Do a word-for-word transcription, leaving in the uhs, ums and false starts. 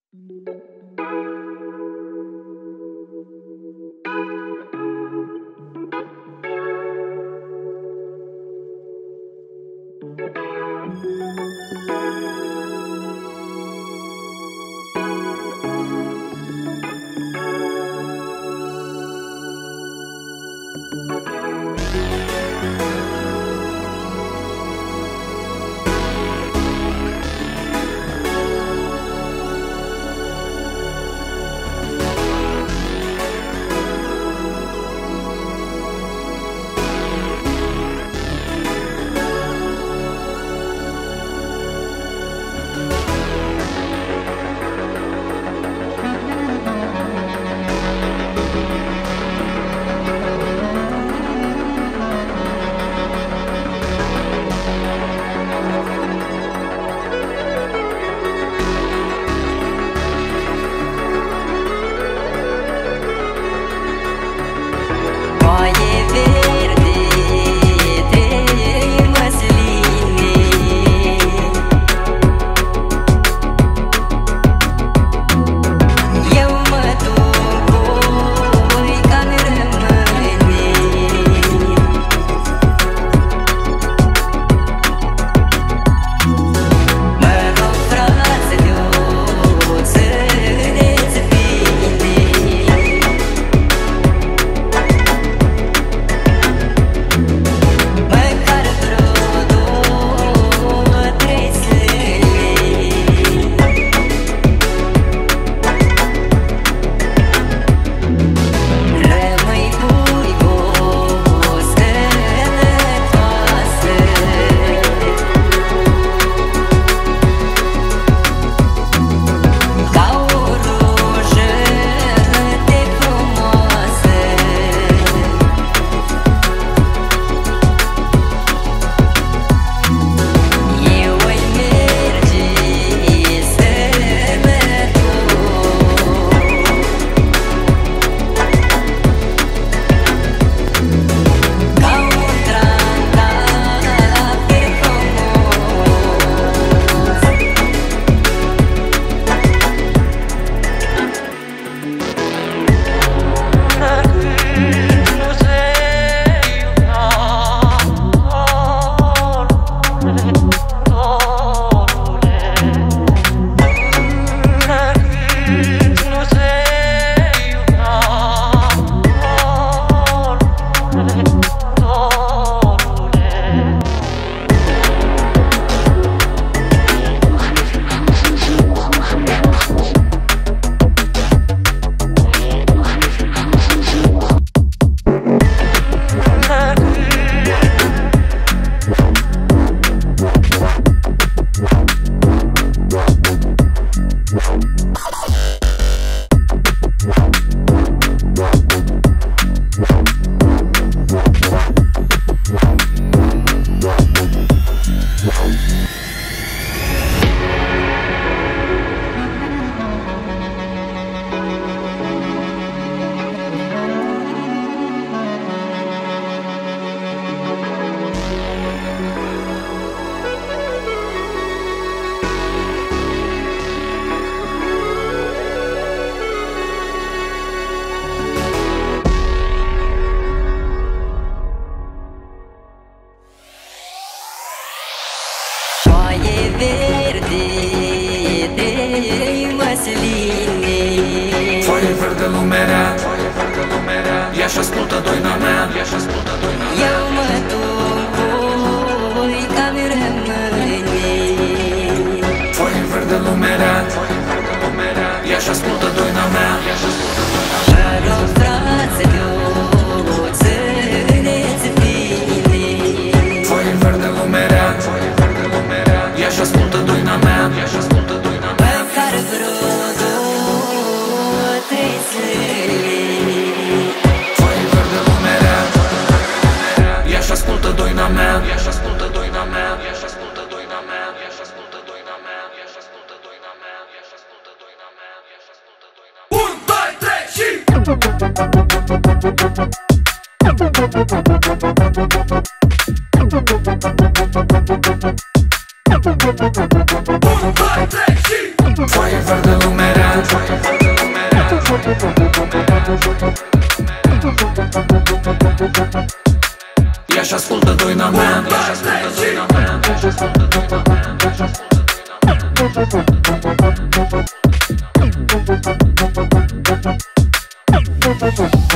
Foaie verde lumerea, ia-și ascultă doina mea. Eu mă doi ca rămâne. Foaie verde lumerea, ia-și ascultă doina mea. Mă rog, fraților, să ne-ți bine. Foaie verde lumerea, ia-și ascultă doina mea. Măcar vreo două, trei zile. Foaie verde lumerea, ia-și ascultă doina mea. Ia-și ascultă doina mea. Ia-și ascultă doina mea. Ia-și ascultă doina mea. Ia-și ascultă doina mea. Ia-și ascultă doina mea. Ia-și ascultă doina mea. unu, doi, trei și unu, doi, trei și foaie verde lumerea, Iași ascultă Doina mea, Iași ascultă Doina mea, Iași ascultă Doina mea, Iași ascultă Doina mea.